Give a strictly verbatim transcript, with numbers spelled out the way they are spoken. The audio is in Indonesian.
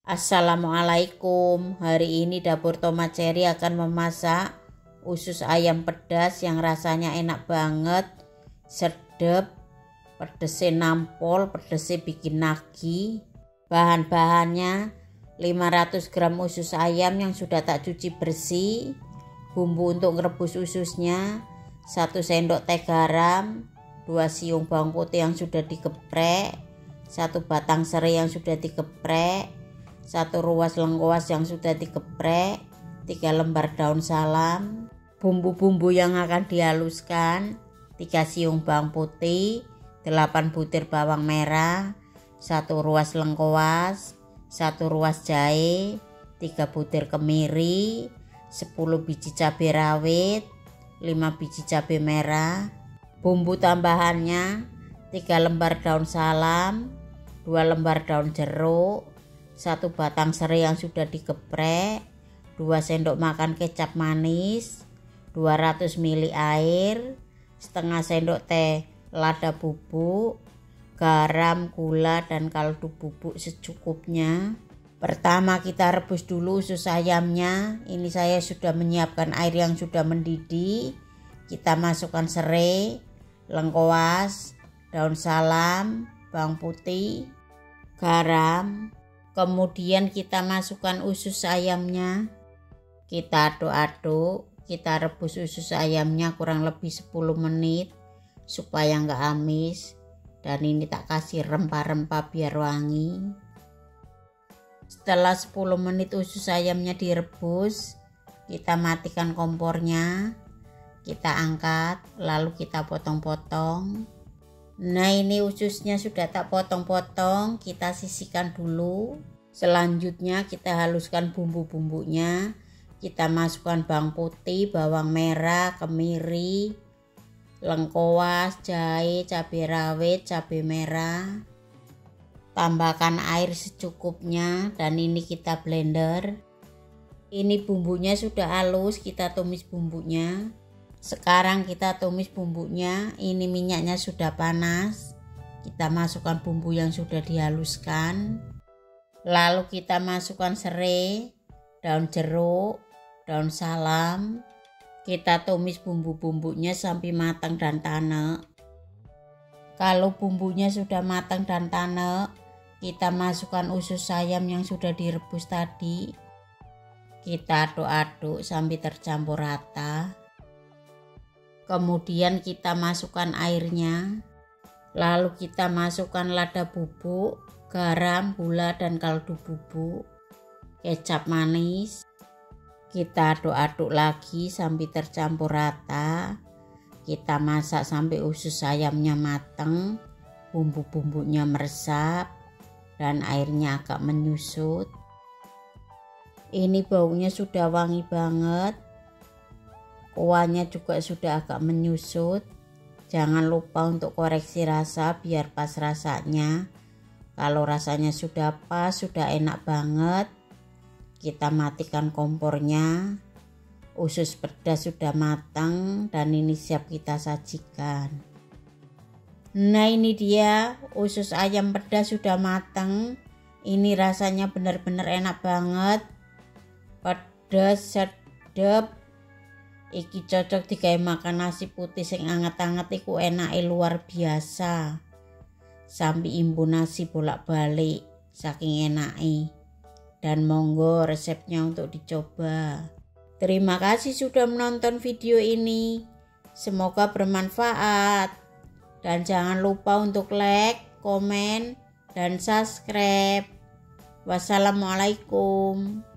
Assalamualaikum. Hari ini Dapur Tomat Cherry akan memasak usus ayam pedas yang rasanya enak banget, sedap, pedesnya nampol, pedesnya bikin nagih. Bahan-bahannya lima ratus gram usus ayam yang sudah tak cuci bersih, bumbu untuk merebus ususnya satu sendok teh garam, dua siung bawang putih yang sudah digeprek, satu batang serai yang sudah digeprek, satu ruas lengkuas yang sudah digeprek, tiga lembar daun salam. Bumbu-bumbu yang akan dihaluskan: tiga siung bawang putih, delapan butir bawang merah, satu ruas lengkuas, satu ruas jahe, tiga butir kemiri, sepuluh biji cabai rawit, lima biji cabai merah. Bumbu tambahannya: tiga lembar daun salam, dua lembar daun jeruk, satu batang serai yang sudah digeprek, dua sendok makan kecap manis, dua ratus mililiter air, setengah sendok teh lada bubuk, garam, gula, dan kaldu bubuk secukupnya. Pertama kita rebus dulu usus ayamnya. Ini saya sudah menyiapkan air yang sudah mendidih. Kita masukkan serai, lengkuas, daun salam, bawang putih, garam. Kemudian kita masukkan usus ayamnya. Kita aduk-aduk. Kita rebus usus ayamnya kurang lebih sepuluh menit supaya nggak amis. Dan ini tak kasih rempah-rempah biar wangi. Setelah sepuluh menit usus ayamnya direbus, kita matikan kompornya. Kita angkat, lalu kita potong-potong. Nah, ini ususnya sudah tak potong-potong, kita sisihkan dulu. Selanjutnya kita haluskan bumbu-bumbunya. Kita masukkan bawang putih, bawang merah, kemiri, lengkuas, jahe, cabai rawit, cabai merah. Tambahkan air secukupnya dan ini kita blender. Ini bumbunya sudah halus, kita tumis bumbunya. Sekarang kita tumis bumbunya. Ini minyaknya sudah panas. Kita masukkan bumbu yang sudah dihaluskan. Lalu kita masukkan serai, daun jeruk, daun salam. Kita tumis bumbu-bumbunya sampai matang dan tanek. Kalau bumbunya sudah matang dan tanek, kita masukkan usus ayam yang sudah direbus tadi. Kita aduk-aduk sampai tercampur rata. Kemudian kita masukkan airnya. Lalu kita masukkan lada bubuk, garam, gula, dan kaldu bubuk, kecap manis. Kita aduk-aduk lagi sampai tercampur rata. Kita masak sampai usus ayamnya matang, bumbu-bumbunya meresap, dan airnya agak menyusut. Ini baunya sudah wangi banget. Kuahnya juga sudah agak menyusut. Jangan lupa untuk koreksi rasa biar pas rasanya. Kalau rasanya sudah pas, sudah enak banget, kita matikan kompornya. Usus pedas sudah matang dan ini siap kita sajikan. Nah, ini dia usus ayam pedas sudah matang. Ini rasanya benar-benar enak banget, pedas, sedap. Iki cocok digawe makan nasi putih sing anget-anget iku enake luar biasa. Sampai imbun nasi bolak-balik saking enake. Dan monggo resepnya untuk dicoba. Terima kasih sudah menonton video ini. Semoga bermanfaat. Dan jangan lupa untuk like, komen, dan subscribe. Wassalamualaikum.